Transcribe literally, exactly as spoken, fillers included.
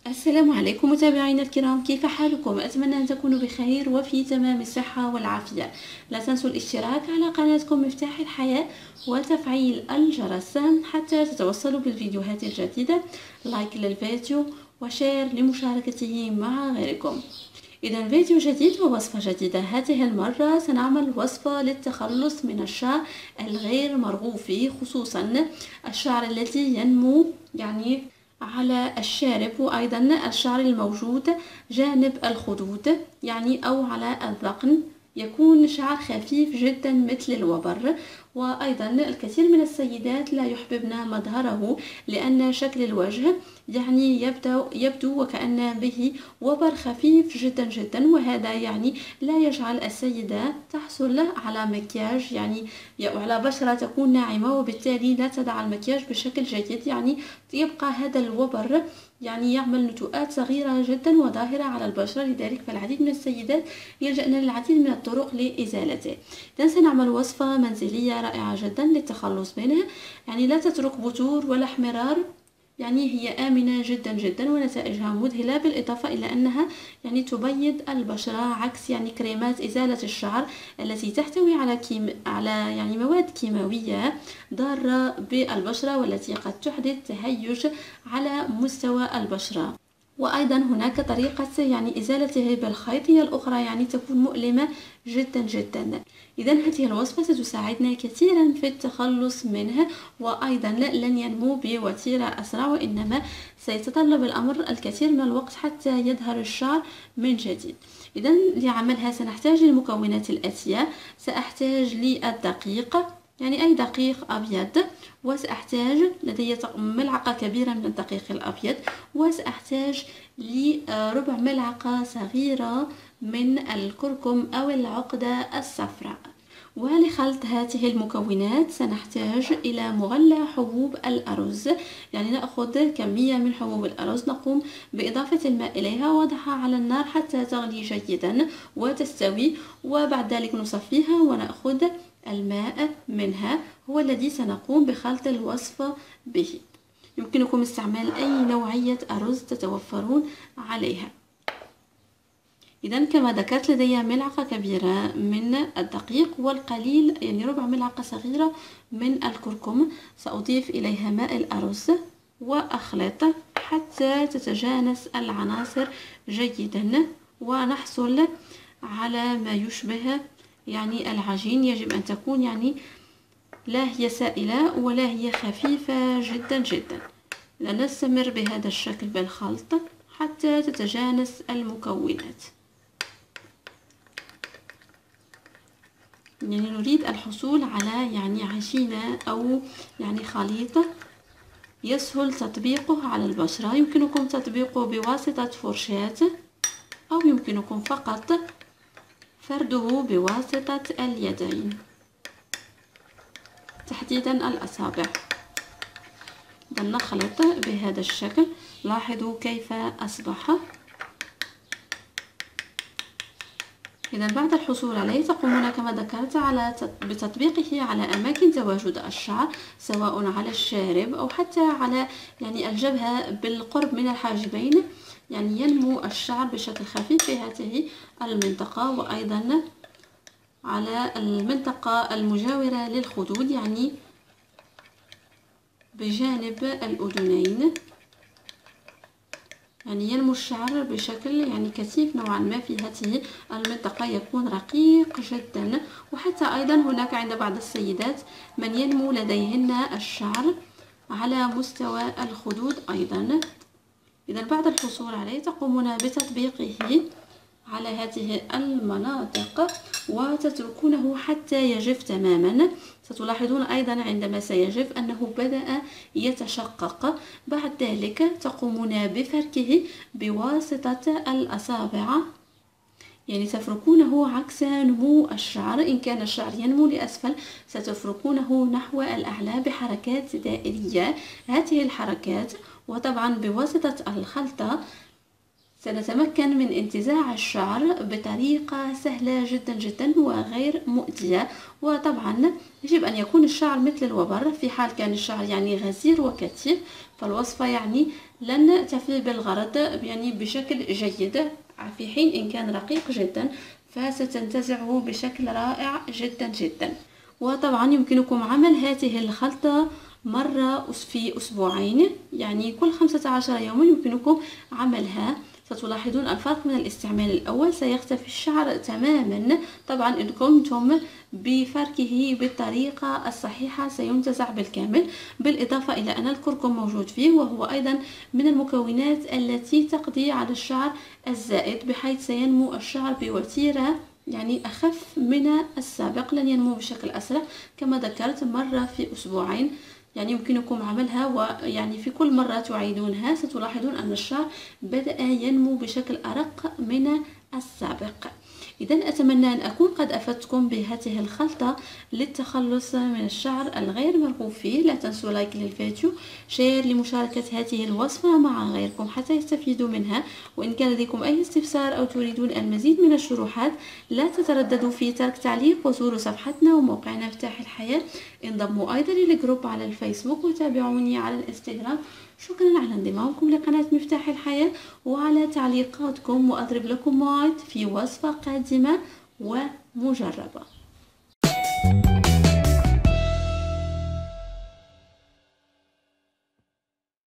السلام عليكم متابعينا الكرام، كيف حالكم؟ أتمنى أن تكونوا بخير وفي تمام الصحة والعافية. لا تنسوا الاشتراك على قناتكم مفتاح الحياة وتفعيل الجرس حتى تتوصلوا بالفيديوهات الجديدة. لايك للفيديو وشير لمشاركته مع غيركم. إذا فيديو جديد ووصفة جديدة. هذه المرة سنعمل وصفة للتخلص من الشعر الغير مرغوب فيه، خصوصا الشعر الذي ينمو يعني على الشارب، وأيضا الشعر الموجود جانب الخدود يعني أو على الذقن، يكون شعر خفيف جدا مثل الوبر. وأيضا الكثير من السيدات لا يحببن مظهره لأن شكل الوجه يعني يبدو, يبدو وكأن به وبر خفيف جدا جدا، وهذا يعني لا يجعل السيدة تحصل على مكياج يعني على بشرة تكون ناعمة، وبالتالي لا تضع المكياج بشكل جيد، يعني يبقى هذا الوبر يعني يعمل نتوءات صغيرة جدا وظاهرة على البشرة. لذلك فالعديد من السيدات يلجأن للعديد من الطرق لإزالته. إذن سنعمل وصفة منزلية رائعة جدا للتخلص منها، يعني لا تترك بثور ولا احمرار، يعني هي آمنة جدا جدا ونتائجها مذهلة، بالإضافة إلى أنها يعني تبيض البشرة عكس يعني كريمات إزالة الشعر التي تحتوي على كيم... على يعني مواد كيماوية ضارة بالبشرة والتي قد تحدث تهيج على مستوى البشرة. وأيضا هناك طريقة يعني إزالته بالخيط هي الأخرى، يعني تكون مؤلمة جدا جدا. إذا هذه الوصفة ستساعدنا كثيرا في التخلص منه، وأيضا لن ينمو بوتيرة أسرع، وإنما سيتطلب الأمر الكثير من الوقت حتى يظهر الشعر من جديد. إذا لعملها سنحتاج للمكونات الآتية. سأحتاج للدقيق، يعني أي دقيق أبيض، وسأحتاج لدي ملعقة كبيرة من الدقيق الأبيض، وسأحتاج لربع ملعقة صغيرة من الكركم أو العقدة الصفراء. ولخلط هذه المكونات سنحتاج إلى مغلى حبوب الأرز، يعني نأخذ كمية من حبوب الأرز، نقوم بإضافة الماء إليها ووضعها على النار حتى تغلي جيدا وتستوي، وبعد ذلك نصفيها ونأخذ الماء منها هو الذي سنقوم بخلط الوصفة به. يمكنكم استعمال أي نوعية أرز تتوفرون عليها. إذا كما ذكرت لدي ملعقة كبيرة من الدقيق والقليل يعني ربع ملعقة صغيرة من الكركم. سأضيف إليها ماء الأرز وأخلط حتى تتجانس العناصر جيدا ونحصل على ما يشبه يعني العجين. يجب أن تكون يعني لا هي سائلة ولا هي خفيفة جدا جدا. لنستمر بهذا الشكل بالخلط حتى تتجانس المكونات. يعني نريد الحصول على يعني عجينة أو يعني خليط يسهل تطبيقه على البشرة. يمكنكم تطبيقه بواسطة فرشاة، أو يمكنكم فقط فرده بواسطة اليدين، تحديدا الأصابع. نخلط بهذا الشكل. لاحظوا كيف أصبح. إذا بعد الحصول عليه تقومون كما ذكرت على بتطبيقه على أماكن تواجد الشعر، سواء على الشارب أو حتى على يعني الجبهة بالقرب من الحاجبين. يعني ينمو الشعر بشكل خفيف في هذه المنطقة، وأيضا على المنطقة المجاورة للخدود يعني بجانب الأذنين. يعني ينمو الشعر بشكل يعني كثيف نوعا ما في هذه المنطقة، يكون رقيق جدا. وحتى أيضا هناك عند بعض السيدات من ينمو لديهن الشعر على مستوى الخدود أيضا. إذا بعد الحصول عليه تقومون بتطبيقه على هذه المناطق وتتركونه حتى يجف تماما. ستلاحظون أيضا عندما سيجف أنه بدأ يتشقق. بعد ذلك تقومون بفركه بواسطة الأصابع، يعني تفركونه عكس نمو الشعر. إن كان الشعر ينمو لأسفل ستفركونه نحو الأعلى بحركات دائرية. هذه الحركات وطبعا بواسطة الخلطة سنتمكن من انتزاع الشعر بطريقة سهلة جدا جدا وغير مؤذية. وطبعا يجب أن يكون الشعر مثل الوبر. في حال كان الشعر يعني غزير وكثيف فالوصفة يعني لن تفي بالغرض يعني بشكل جيد، في حين إن كان رقيق جدا فستنتزعه بشكل رائع جدا جدا. وطبعا يمكنكم عمل هذه الخلطة مرة في أسبوعين، يعني كل خمسة عشر يوما يمكنكم عملها. ستلاحظون الفرق من الاستعمال الأول، سيختفي الشعر تماما. طبعا إن قمتم بفركه بالطريقة الصحيحة سينتزع بالكامل، بالإضافة إلى أن الكركم موجود فيه وهو أيضا من المكونات التي تقضي على الشعر الزائد، بحيث سينمو الشعر بوتيرة يعني أخف من السابق، لن ينمو بشكل أسرع كما ذكرت مرة في أسبوعين. يعني يمكنكم عملها ويعني في كل مرة تعيدونها ستلاحظون أن الشعر بدأ ينمو بشكل أرق من السابق. إذا أتمنى أن أكون قد أفدتكم بهذه الخلطة للتخلص من الشعر الغير مرغوب فيه. لا تنسوا لايك للفيديو، شير لمشاركة هذه الوصفة مع غيركم حتى يستفيدوا منها. وإن كان لديكم أي استفسار أو تريدون المزيد من الشروحات لا تترددوا في ترك تعليق، وزوروا صفحتنا وموقعنا مفتاح الحياة. انضموا أيضا للجروب على الفيسبوك وتابعوني على الانستغرام. شكرا على انضمامكم لقناة مفتاح الحياة وعلى تعليقاتكم، وأضرب لكم موعد في وصفة قادمة ومجربة.